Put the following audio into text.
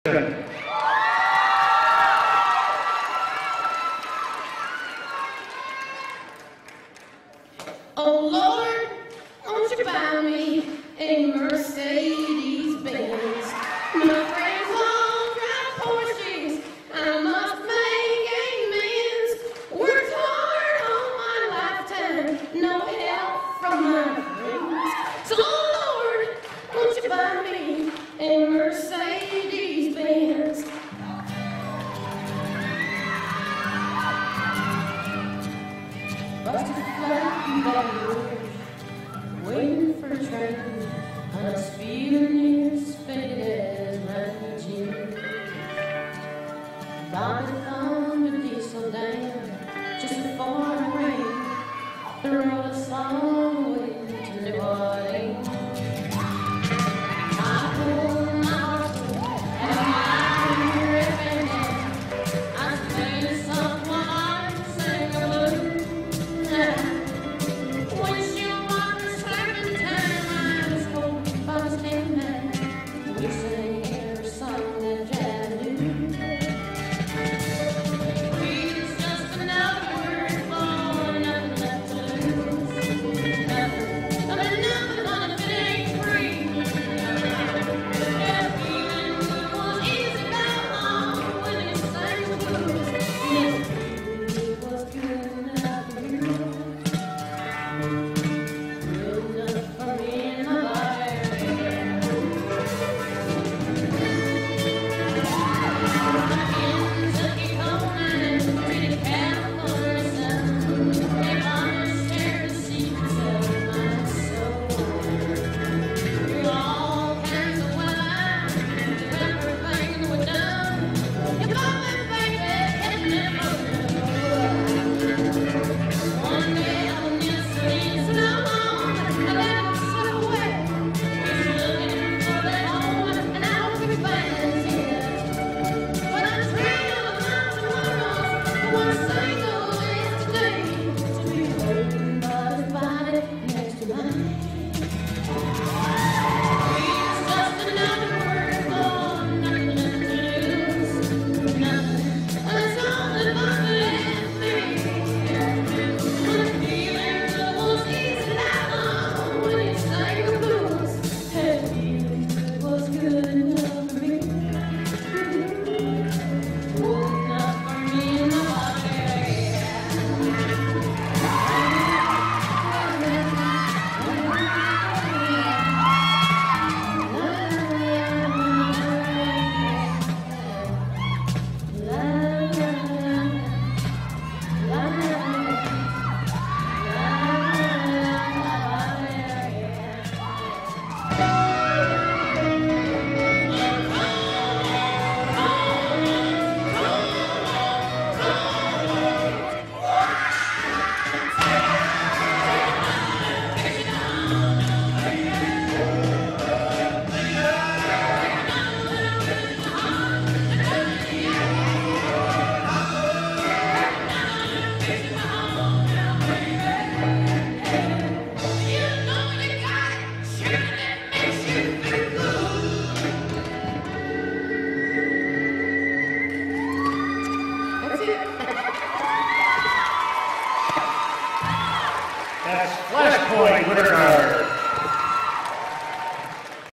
Oh Lord, won't you buy me a Mercedes Benz? My friends all drive Porsches, I must make amends. Worked hard all my lifetime, no help from my friends. So oh Lord, won't you buy me a Mercedes Benz? Busted flat in Baton Rouge, waiting for a train, on a speeder near as faded as my jeans. Bonnet on the diesel dam, just before it rained, the road I saw way to New Orleans.